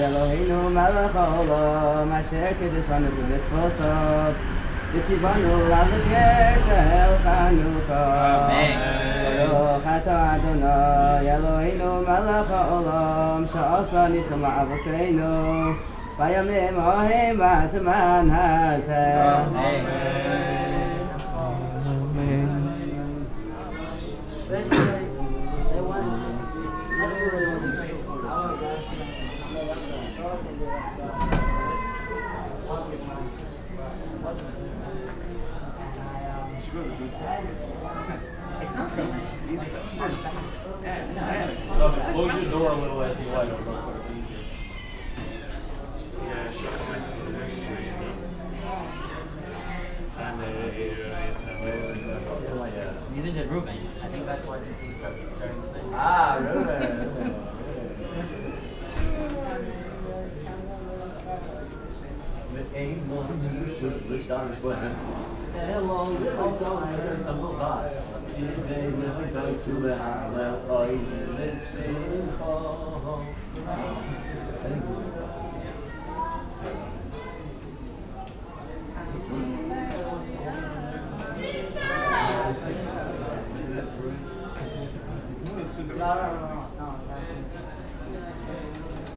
Eloheinu melech haolam asher kiddushanu b'mitzvosot v'tzivanu l'adler shel Chanukah. Baruch atah Adonai Eloheinu melech haolam she'asa nisim la'avoseinu v'yamim ohem v'azman hazeh. Close your door a little as you light over. Easier. Yeah, shut the rest of the next situation. And Neither did Ruben. I think that's why the team starting to say. Ah, Ruben. Mit einem Schuss Licht angesprochen. Hello, little song, some of that. You may never go to the Harlem, or even listen for. No.